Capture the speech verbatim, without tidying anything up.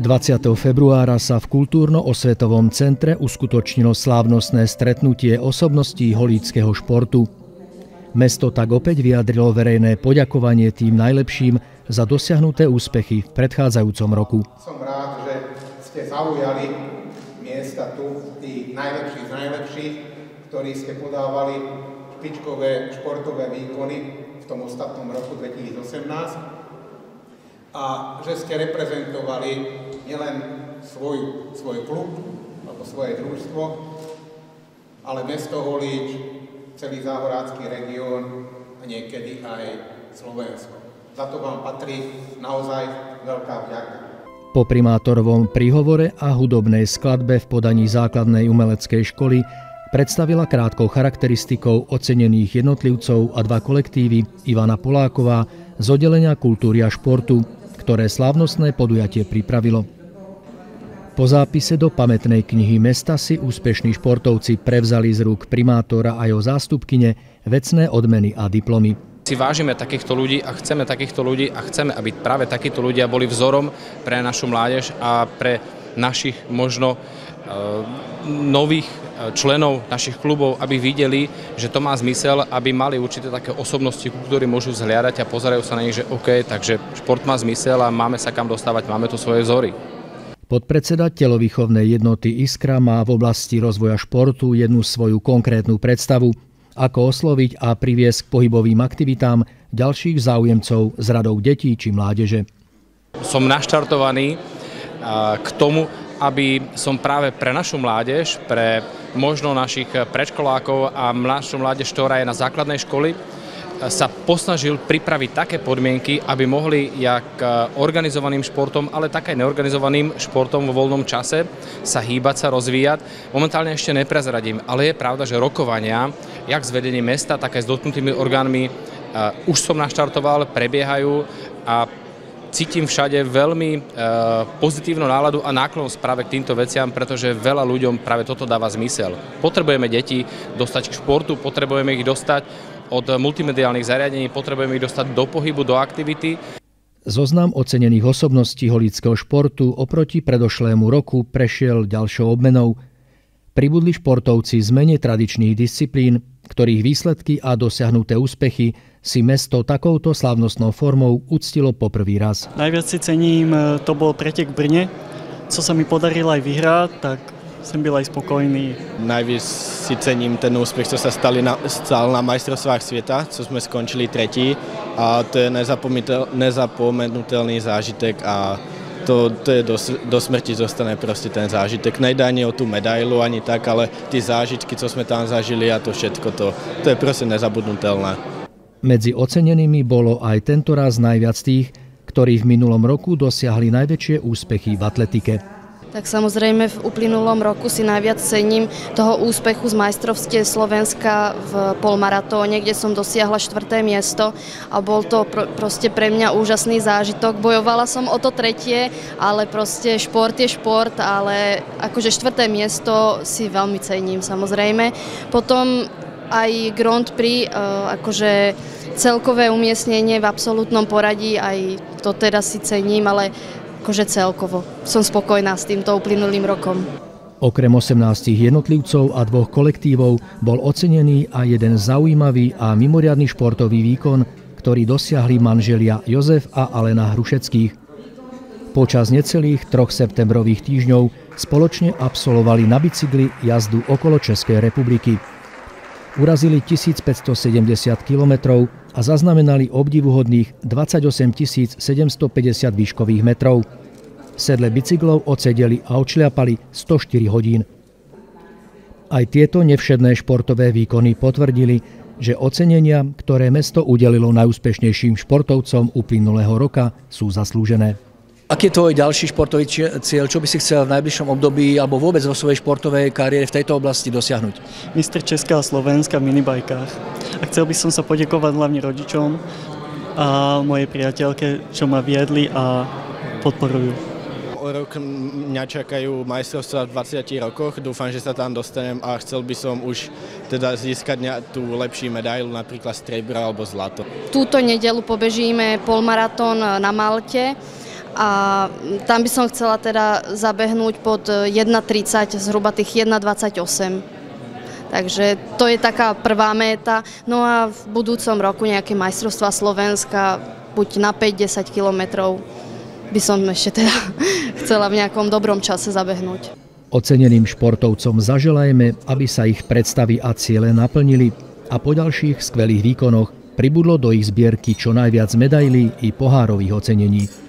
dvadsiateho februára sa v kultúrno-osvetovom centre uskutočnilo slávnostné stretnutie osobností holíckeho športu. Mesto tak opäť vyjadrilo verejné poďakovanie tým najlepším za dosiahnuté úspechy v predchádzajúcom roku. Som rád, že ste zaujali miesta tu, tí najlepší z najlepších, ktorí ste podávali špičkové športové výkony v tom ostatnom roku dvetisícosemnásť. A že ste reprezentovali nielen svoj, svoj klub alebo svoje družstvo, ale mesto Holíč, celý záhorácky región a niekedy aj Slovensko. Za to vám patrí naozaj veľká vďaka. Po primátorovom príhovore a hudobnej skladbe v podaní základnej umeleckej školy predstavila krátkou charakteristikou ocenených jednotlivcov a dva kolektívy Ivana Poláková z oddelenia kultúry a športu, ktoré slávnostné podujatie pripravilo. Po zápise do pamätnej knihy mesta si úspešní športovci prevzali z rúk primátora a jeho zástupkyne vecné odmeny a diplomy. Si vážime takýchto ľudí a chceme takýchto ľudí a chceme, aby práve takíto ľudia boli vzorom pre našu mládež a pre našich možno nových členov našich klubov, aby videli, že to má zmysel, aby mali určité také osobnosti, ktorí môžu zhliadať a pozerajú sa na nich, že OK, takže šport má zmysel a máme sa kam dostávať, máme tu svoje vzory. Podpredseda telovýchovnej jednoty Iskra má v oblasti rozvoja športu jednu svoju konkrétnu predstavu, ako osloviť a priviesť k pohybovým aktivitám ďalších záujemcov z radov detí či mládeže. Som naštartovaný k tomu, aby som práve pre našu mládež, pre možno našich predškolákov a našu mládež, ktorá je na základnej školy, sa posnažil pripraviť také podmienky, aby mohli jak organizovaným športom, ale tak aj neorganizovaným športom vo voľnom čase sa hýbať, sa rozvíjať. Momentálne ešte neprezradím, ale je pravda, že rokovania, jak s vedením mesta, tak aj s dotknutými orgánmi, už som naštartoval, prebiehajú a cítim všade veľmi e, pozitívnu náladu a náklonnosť práve k týmto veciam, pretože veľa ľuďom práve toto dáva zmysel. Potrebujeme deti dostať k športu, potrebujeme ich dostať od multimediálnych zariadení, potrebujeme ich dostať do pohybu, do aktivity. Zoznam ocenených osobností holíckeho športu oproti predošlému roku prešiel ďalšou obmenou. Pribudli športovci z menej tradičných disciplín, ktorých výsledky a dosiahnuté úspechy si mesto takouto slávnostnou formou uctilo poprvý raz. Najviac si cením, to bol pretek v Brne, co sa mi podarilo aj vyhrať, tak som byl aj spokojný. Najviac si cením ten úspech, co sa stali na, stal na majstrovstvách sveta, co sme skončili tretí, a to je nezapomenutelný zážitek a to, to je do, do smrti zostane proste ten zážitek. Nejde ani o tú medailu, ani tak, ale tí zážitky, co sme tam zažili a to všetko, to, to je proste nezabudnutelné. Medzi ocenenými bolo aj tentoraz najviac tých, ktorí v minulom roku dosiahli najväčšie úspechy v atletike. Tak samozrejme v uplynulom roku si najviac cením toho úspechu z majstrovstiev Slovenska v polmaratóne, kde som dosiahla štvrté miesto a bol to pr- proste pre mňa úžasný zážitok. Bojovala som o to tretie, ale proste šport je šport, ale akože štvrté miesto si veľmi cením samozrejme. Potom aj Grand Prix, akože celkové umiestnenie v absolútnom poradí, aj to teraz si cením, ale akože celkovo som spokojná s týmto uplynulým rokom. Okrem osemnástich jednotlivcov a dvoch kolektívov bol ocenený aj jeden zaujímavý a mimoriadny športový výkon, ktorý dosiahli manželia Jozef a Alena Hrušeckých. Počas necelých troch septembrových týždňov spoločne absolvovali na bicykli jazdu okolo Českej republiky. Urazili tisícpäťstosedemdesiat kilometrov a zaznamenali obdivuhodných dvadsaťosem tisíc sedemstopäťdesiat výškových metrov. Sedle bicyklov odsedeli a odšľapali stoštyri hodín. Aj tieto nevšedné športové výkony potvrdili, že ocenenia, ktoré mesto udelilo najúspešnejším športovcom uplynulého roka, sú zaslúžené. Aký je tvoj ďalší športový cieľ? Čo by si chcel v najbližšom období alebo vôbec vo svojej športovej kariére v tejto oblasti dosiahnuť? Mistr Česka a Slovenska v minibajkách. A chcel by som sa poďakovať hlavne rodičom a mojej priateľke, čo ma viedli a podporujú. O rok mňa čakajú majstrovstvá v dvadsiatich rokoch. Dúfam, že sa tam dostanem a chcel by som už teda získať tú lepšiu medailu, napríklad striebro alebo zlato. Túto nedeľu pobežíme polmaratón na Malte a tam by som chcela teda zabehnúť pod jedna tridsať, zhruba tých jedna dvadsaťosem. Takže to je taká prvá méta. No a v budúcom roku nejaké majstrovstvá Slovenska, buď na päť desať kilometrov, by som ešte teda chcela v nejakom dobrom čase zabehnúť. Oceneným športovcom zaželajme, aby sa ich predstavy a ciele naplnili a po ďalších skvelých výkonoch pribudlo do ich zbierky čo najviac medailí i pohárových ocenení.